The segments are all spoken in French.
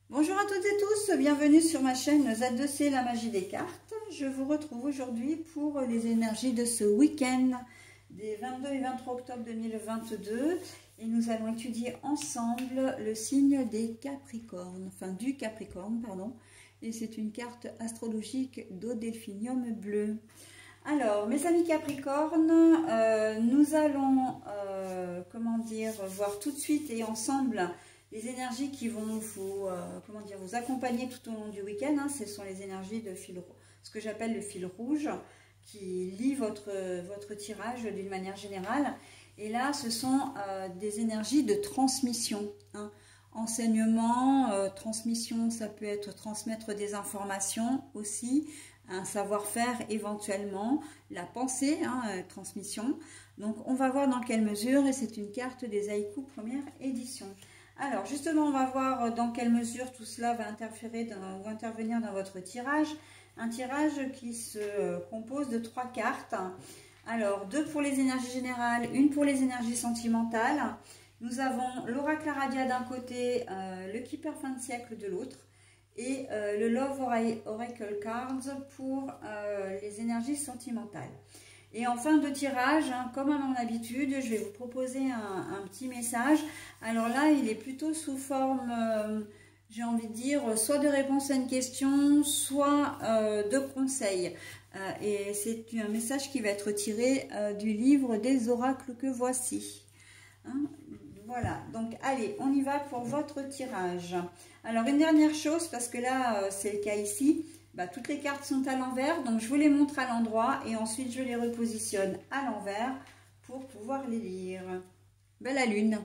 Bonjour à toutes et tous, bienvenue sur ma chaîne Z2C, la magie des cartes. Je vous retrouve aujourd'hui pour les énergies de ce week-end des 22 et 23 octobre 2022 et nous allons étudier ensemble le signe des Capricornes, enfin du Capricorne, pardon, et c'est une carte astrologique d'Odelphinium bleu. Alors, mes amis Capricornes, nous allons, voir tout de suite et ensemble les énergies qui vont vous accompagner tout au long du week-end. Ce sont les énergies de ce que j'appelle le fil rouge, qui lie votre tirage d'une manière générale. Et là, ce sont des énergies de transmission. Enseignement, transmission, ça peut être transmettre des informations aussi, un savoir-faire éventuellement, la pensée, transmission. Donc, on va voir dans quelle mesure, et c'est une carte des haïkus première édition. Alors, justement, on va voir dans quelle mesure tout cela va intervenir dans votre tirage. Un tirage qui se compose de 3 cartes. Alors, 2 pour les énergies générales, 1 pour les énergies sentimentales. Nous avons l'oracle Aradia d'un côté, le Keeper fin de siècle de l'autre, et le Love Oracle Cards pour les énergies sentimentales. Et en fin de tirage, comme à mon habitude, je vais vous proposer un petit message. Alors là, il est plutôt sous forme, j'ai envie de dire, soit de réponse à une question, soit de conseil. Et c'est un message qui va être tiré du livre des oracles que voici. Voilà, donc allez, on y va pour votre tirage. Alors une dernière chose, parce que là, c'est le cas ici. Toutes les cartes sont à l'envers, donc je vous les montre à l'endroit et ensuite je les repositionne à l'envers pour pouvoir les lire. La lune,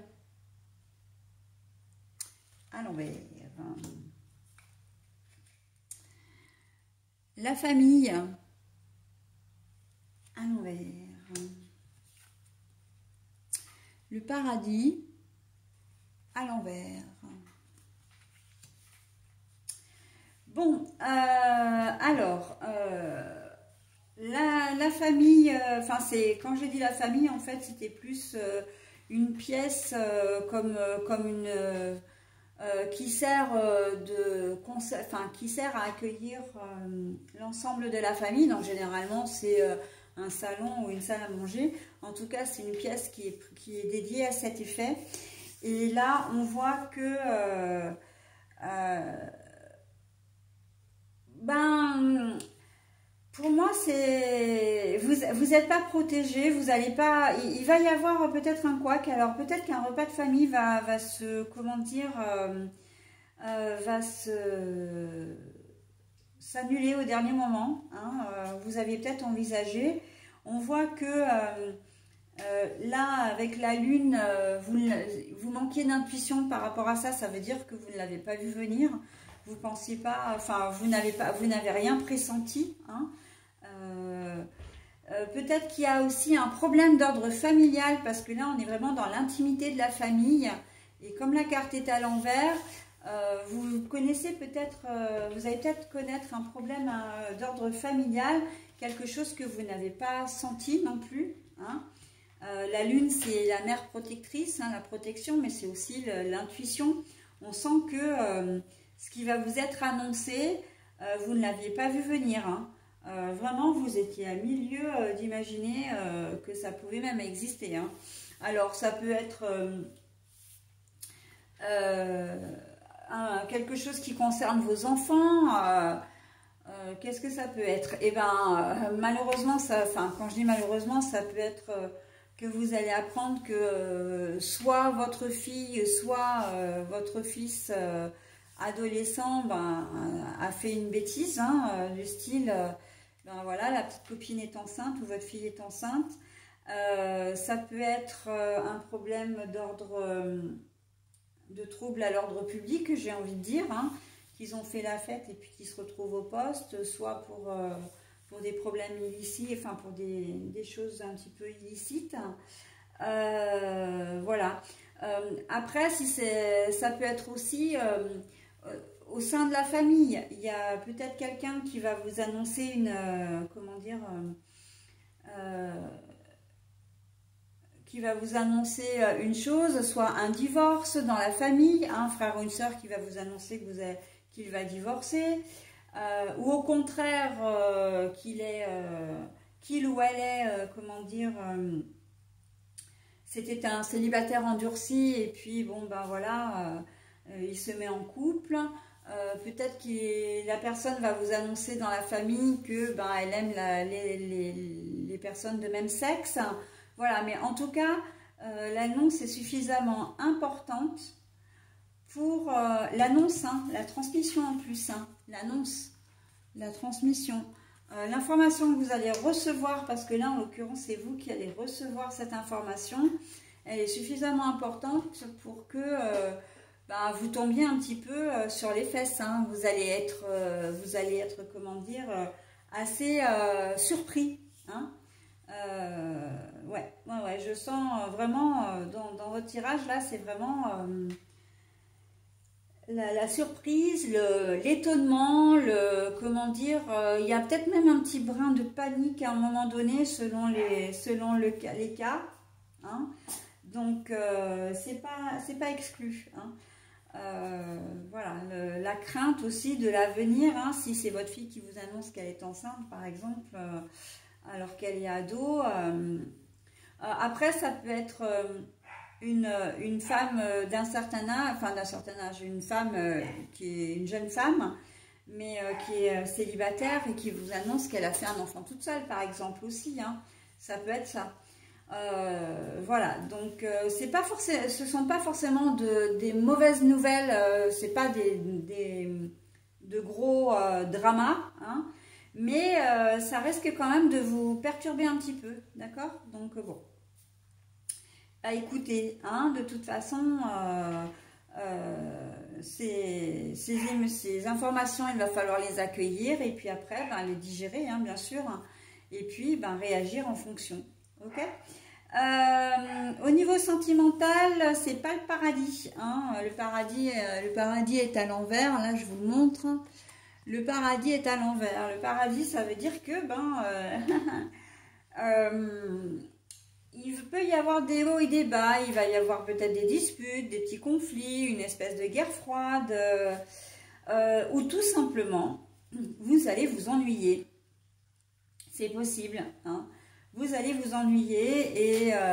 à l'envers. La famille, à l'envers. Le paradis, à l'envers. Bon, alors, la famille, quand j'ai dit la famille, en fait, c'était plus une pièce qui sert qui sert à accueillir l'ensemble de la famille. Donc, généralement, c'est un salon ou une salle à manger. En tout cas, c'est une pièce qui est dédiée à cet effet. Et là, on voit que... pour moi, vous n'êtes pas protégé, vous allez pas, il va y avoir peut-être un couac, alors peut-être qu'un repas de famille va s'annuler au dernier moment, vous aviez peut-être envisagé. On voit que là, avec la lune, vous manquiez d'intuition par rapport à ça, ça veut dire que vous ne l'avez pas vu venir. Vous pensiez pas, vous n'avez rien pressenti. Peut-être qu'il y a aussi un problème d'ordre familial parce que là, on est vraiment dans l'intimité de la famille. Et comme la carte est à l'envers, vous connaissez peut-être, vous allez peut-être connaître un problème d'ordre familial, quelque chose que vous n'avez pas senti non plus. La lune, c'est la mère protectrice, la protection, mais c'est aussi l'intuition. On sent que ce qui va vous être annoncé, vous ne l'aviez pas vu venir. Vraiment, vous étiez à milieu d'imaginer que ça pouvait même exister. Alors, ça peut être quelque chose qui concerne vos enfants. Qu'est-ce que ça peut être? Eh bien, malheureusement, quand je dis malheureusement, ça peut être que vous allez apprendre que soit votre fille, soit votre fils adolescent a fait une bêtise, du style, voilà, la petite copine est enceinte ou votre fille est enceinte. Ça peut être un problème d'ordre, de trouble à l'ordre public, j'ai envie de dire, qu'ils ont fait la fête et puis qu'ils se retrouvent au poste, soit pour des problèmes illicites, pour des choses un petit peu illicites. Voilà. Après, ça peut être aussi... au sein de la famille, il y a peut-être quelqu'un qui va vous annoncer qui va vous annoncer une chose, soit un divorce dans la famille, un frère ou une sœur qui va vous annoncer qu'il va divorcer, ou au contraire qu'il ou elle est, comment dire, c'était un célibataire endurci et puis bon ben voilà, il se met en couple. Peut-être que la personne va vous annoncer dans la famille que ben, elle aime les personnes de même sexe. Voilà, mais en tout cas, l'annonce est suffisamment importante pour l'annonce, hein, la transmission en plus, hein, l'annonce, la transmission. L'information que vous allez recevoir, parce que là en l'occurrence c'est vous qui allez recevoir cette information, elle est suffisamment importante pour que ben, vous tombiez un petit peu sur les fesses, hein. Vous allez être comment dire, assez surpris, hein. Ouais, je sens vraiment dans votre tirage là, c'est vraiment la surprise, l'étonnement, comment dire, il y a peut-être même un petit brin de panique à un moment donné selon les cas, hein. Donc c'est pas exclu, hein. Voilà, la crainte aussi de l'avenir, hein, si c'est votre fille qui vous annonce qu'elle est enceinte par exemple, alors qu'elle est ado. Après ça peut être une femme d'un certain âge, enfin d'un certain âge, une femme qui est une jeune femme, mais qui est célibataire et qui vous annonce qu'elle a fait un enfant toute seule, par exemple aussi, hein. Ça peut être ça. Voilà, donc ce sont pas forcément des mauvaises nouvelles, c'est pas de gros dramas, hein, mais ça risque quand même de vous perturber un petit peu, d'accord? Donc bon. À écouter, hein, de toute façon, ces informations, il va falloir les accueillir et puis après, ben, les digérer, hein, bien sûr, et puis ben, réagir en fonction. Ok. Au niveau sentimental, c'est pas le paradis, hein. Le paradis est à l'envers. Là, je vous le montre. Le paradis est à l'envers. Le paradis, ça veut dire que ben il peut y avoir des hauts et des bas, il va y avoir peut-être des disputes, des petits conflits, une espèce de guerre froide, ou tout simplement, vous allez vous ennuyer. C'est possible, hein. Vous allez vous ennuyer et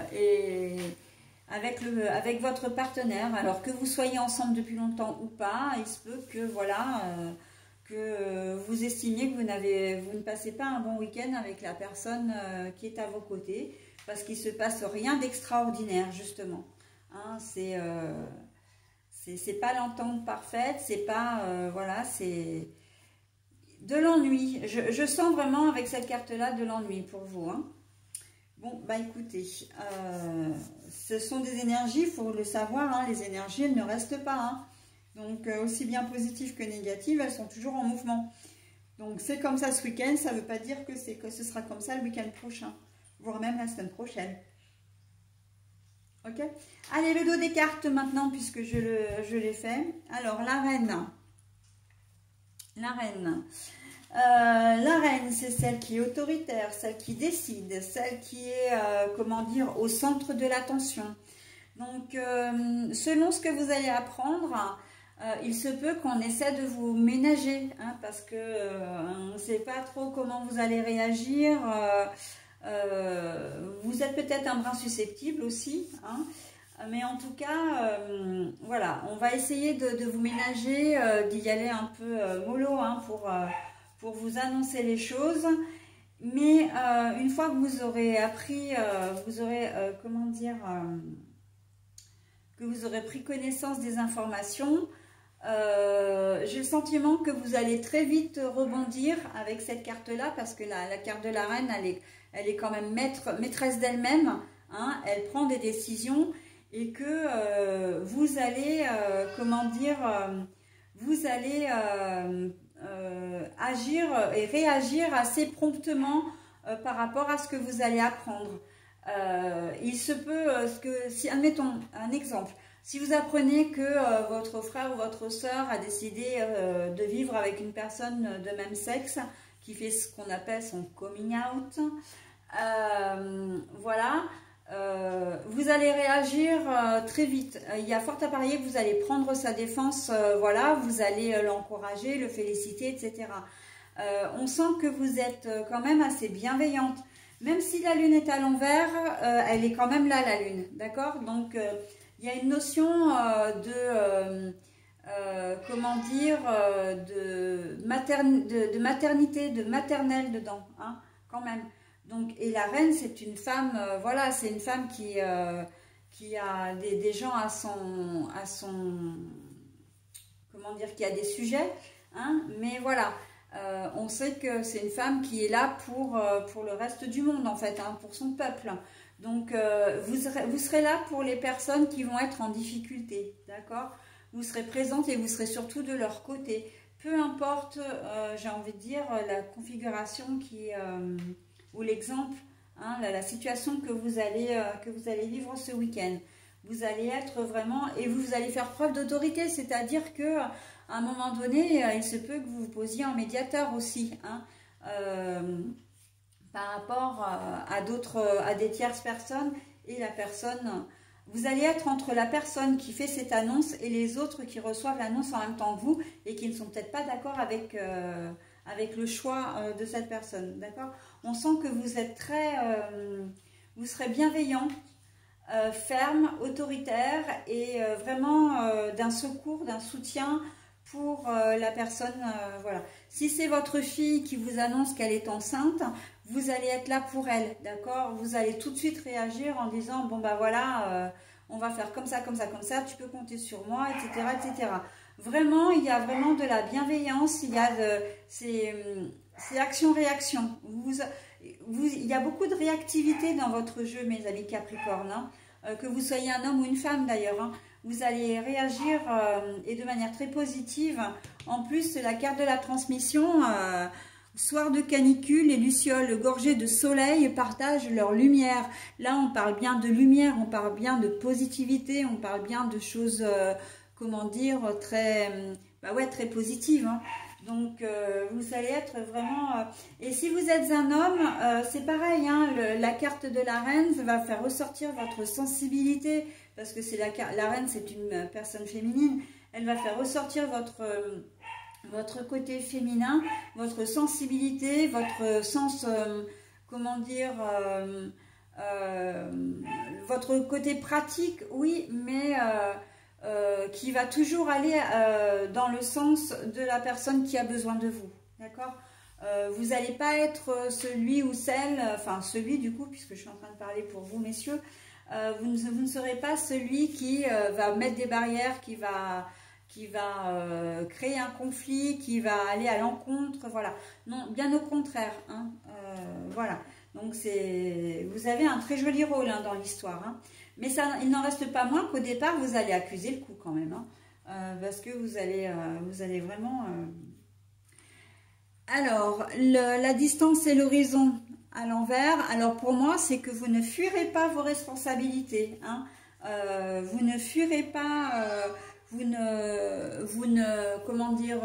avec votre partenaire, alors que vous soyez ensemble depuis longtemps ou pas, il se peut que voilà, que vous estimiez que vous ne passez pas un bon week-end avec la personne qui est à vos côtés, parce qu'il ne se passe rien d'extraordinaire, justement. Hein, c'est pas l'entente parfaite, c'est pas, voilà, c'est de l'ennui. Je sens vraiment avec cette carte-là de l'ennui pour vous, hein. Bon, bah écoutez, ce sont des énergies, il faut le savoir, hein, les énergies, elles ne restent pas, hein. Donc, aussi bien positives que négatives, elles sont toujours en mouvement. Donc, c'est comme ça ce week-end, ça ne veut pas dire que ce sera comme ça le week-end prochain, voire même la semaine prochaine. Ok. Allez, le dos des cartes maintenant, puisque je l'ai fait. Alors, la reine. La reine. La reine, c'est celle qui est autoritaire, celle qui décide, celle qui est, comment dire, au centre de l'attention. Donc, selon ce que vous allez apprendre, il se peut qu'on essaie de vous ménager, hein, parce que on ne sait pas trop comment vous allez réagir. Vous êtes peut-être un brin susceptible aussi, hein, mais en tout cas, voilà, on va essayer de vous ménager, d'y aller un peu mollo, hein, pour vous annoncer les choses. Mais une fois que vous aurez appris, vous aurez, comment dire, que vous aurez pris connaissance des informations, j'ai le sentiment que vous allez très vite rebondir avec cette carte-là, parce que la carte de la reine, elle est quand même maîtresse d'elle-même, hein, elle prend des décisions, et que vous allez, comment dire, vous allez agir et réagir assez promptement par rapport à ce que vous allez apprendre. Il se peut que, si, admettons un exemple, si vous apprenez que votre frère ou votre soeur a décidé de vivre avec une personne de même sexe, qui fait ce qu'on appelle son coming out, voilà, vous allez réagir très vite. Il y a fort à parier que vous allez prendre sa défense, voilà, vous allez l'encourager, le féliciter, etc. On sent que vous êtes quand même assez bienveillante. Même si la lune est à l'envers, elle est quand même là, la lune, d'accord? Donc, il y a une notion comment dire, de maternité, de maternelle dedans, hein, quand même. Donc, et la reine, c'est une femme, voilà, c'est une femme qui a des gens à son, comment dire, qui a des sujets, hein, mais voilà, on sait que c'est une femme qui est là pour le reste du monde, en fait, hein, pour son peuple. Donc, vous serez là pour les personnes qui vont être en difficulté, d'accord? Vous serez présente et vous serez surtout de leur côté. Peu importe, j'ai envie de dire, la configuration ou l'exemple, hein, la situation que vous allez vivre ce week-end. Vous allez être vraiment, et vous allez faire preuve d'autorité, c'est-à-dire que à un moment donné, il se peut que vous vous posiez en médiateur aussi, hein, par rapport à des tierces personnes et la personne. Vous allez être entre la personne qui fait cette annonce et les autres qui reçoivent l'annonce en même temps que vous et qui ne sont peut-être pas d'accord avec le choix de cette personne, d'accord? On sent que vous êtes vous serez bienveillant, ferme, autoritaire et vraiment d'un secours, d'un soutien pour la personne, voilà. Si c'est votre fille qui vous annonce qu'elle est enceinte, vous allez être là pour elle, d'accord? Vous allez tout de suite réagir en disant, bon bah voilà, on va faire comme ça, comme ça, comme ça, tu peux compter sur moi, etc., etc. Vraiment, il y a vraiment de la bienveillance, il y a c'est action-réaction. Il y a beaucoup de réactivité dans votre jeu, mes amis Capricorne, hein, que vous soyez un homme ou une femme d'ailleurs, hein. Vous allez réagir et de manière très positive. En plus, la carte de la transmission, soir de canicule, les lucioles gorgées de soleil partagent leur lumière. Là, on parle bien de lumière, on parle bien de positivité, on parle bien de choses, comment dire, très, bah ouais, très positives, hein. Donc, vous allez être vraiment... et si vous êtes un homme, c'est pareil, hein, la carte de la reine va faire ressortir votre sensibilité, parce que c'est la reine, c'est une personne féminine. Elle va faire ressortir votre côté féminin, votre sensibilité, votre sens, comment dire, votre côté pratique, oui, mais... qui va toujours aller dans le sens de la personne qui a besoin de vous, d'accord? Vous n'allez pas être celui ou celle, enfin celui du coup, puisque je suis en train de parler pour vous, messieurs, vous ne serez pas celui qui va mettre des barrières, qui va créer un conflit, qui va aller à l'encontre, voilà. Non, bien au contraire, hein, voilà. Donc vous avez un très joli rôle, hein, dans l'histoire, hein. Mais ça, il n'en reste pas moins qu'au départ, vous allez accuser le coup quand même, hein, parce que vous allez vraiment... Alors, la distance et l'horizon à l'envers, alors pour moi, c'est que vous ne fuirez pas vos responsabilités, hein. Vous ne fuirez pas, comment dire,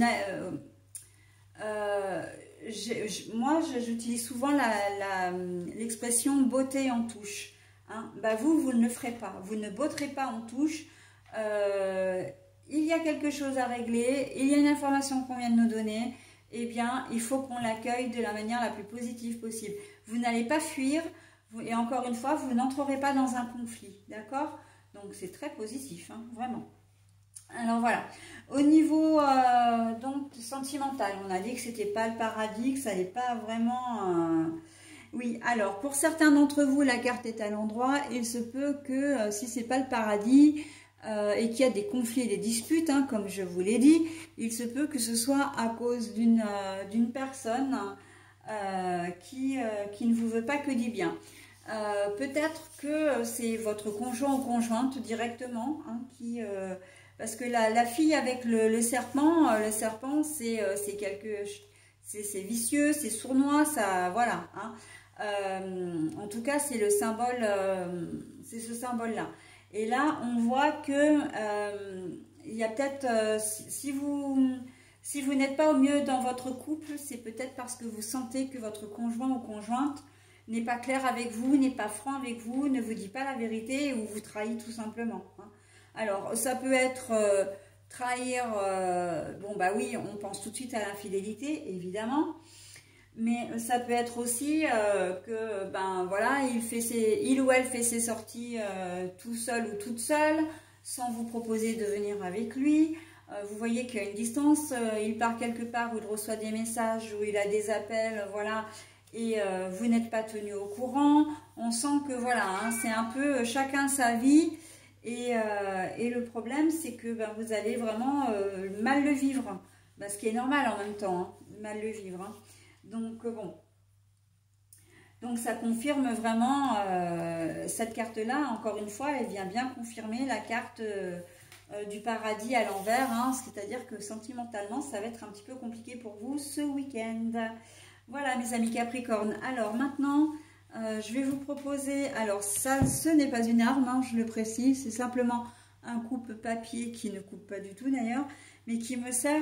moi, j'utilise souvent l'expression beauté en touche. Hein, bah vous ne le ferez pas, vous ne botterez pas en touche, il y a quelque chose à régler, il y a une information qu'on vient de nous donner, eh bien il faut qu'on l'accueille de la manière la plus positive possible. Vous n'allez pas fuir, et encore une fois, vous n'entrerez pas dans un conflit, d'accord? Donc c'est très positif, hein, vraiment. Alors voilà, au niveau donc sentimental, on a dit que c'était pas le paradis, que ça n'allait pas vraiment... Oui, alors pour certains d'entre vous, la carte est à l'endroit. Il se peut que si c'est pas le paradis et qu'il y a des conflits et des disputes, hein, comme je vous l'ai dit, il se peut que ce soit à cause d'une personne qui ne vous veut pas que du bien. Peut-être que c'est votre conjoint ou conjointe directement, hein, parce que la fille avec le serpent c'est vicieux, c'est sournois, ça, voilà, hein. En tout cas, c'est le symbole, c'est ce symbole-là. Et là, on voit que il y a peut-être, si vous n'êtes pas au mieux dans votre couple, c'est peut-être parce que vous sentez que votre conjoint ou conjointe n'est pas clair avec vous, n'est pas franc avec vous, ne vous dit pas la vérité ou vous trahit tout simplement. Hein. Alors, ça peut être trahir, bon bah oui, on pense tout de suite à l'infidélité, évidemment. Mais ça peut être aussi que, ben voilà, il ou elle fait ses sorties tout seul ou toute seule, sans vous proposer de venir avec lui. Vous voyez qu'il y a une distance, il part quelque part où il reçoit des messages, où il a des appels, voilà, et vous n'êtes pas tenu au courant. On sent que voilà, hein, c'est un peu chacun sa vie. Et le problème, c'est que ben, vous allez vraiment mal le vivre, ben, ce qui est normal en même temps, hein, mal le vivre. Hein. Donc bon, donc ça confirme vraiment cette carte-là. Encore une fois, elle vient bien confirmer la carte du paradis à l'envers. Hein, c'est-à-dire que sentimentalement, ça va être un petit peu compliqué pour vous ce week-end. Voilà mes amis Capricorne. Alors maintenant, je vais vous proposer, alors ça, ce n'est pas une arme, hein, je le précise, c'est simplement un coupe-papier qui ne coupe pas du tout d'ailleurs, mais qui me sert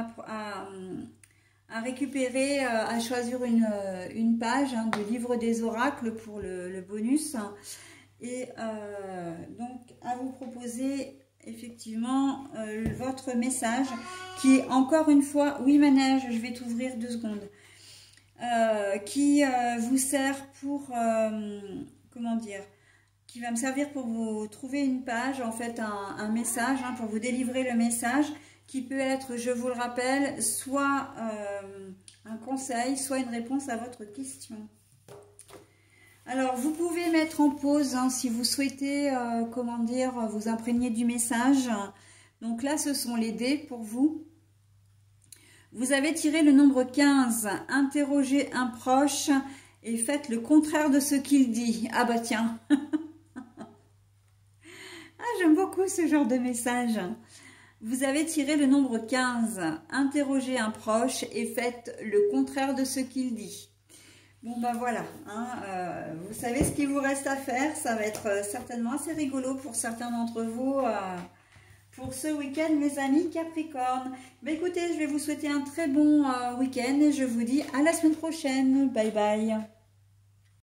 à récupérer, à choisir une page hein, du livre des oracles pour le bonus. Et donc à vous proposer effectivement votre message qui est encore une fois, oui manège, je vais t'ouvrir 2 secondes. Qui vous sert pour, comment dire, qui va me servir pour vous trouver une page, en fait un message, hein, pour vous délivrer le message, qui peut être, je vous le rappelle, soit un conseil, soit une réponse à votre question. Alors, vous pouvez mettre en pause hein, si vous souhaitez, comment dire, vous imprégner du message. Donc là, ce sont les dés pour vous. Vous avez tiré le nombre 15, interrogez un proche et faites le contraire de ce qu'il dit. Ah bah tiens, ah, j'aime beaucoup ce genre de message. Vous avez tiré le nombre 15, interrogez un proche et faites le contraire de ce qu'il dit. Bon bah voilà, hein, vous savez ce qu'il vous reste à faire, ça va être certainement assez rigolo pour certains d'entre vous. Pour ce week-end, mes amis Capricorne. Mais écoutez, je vais vous souhaiter un très bon week-end et je vous dis à la semaine prochaine. Bye bye.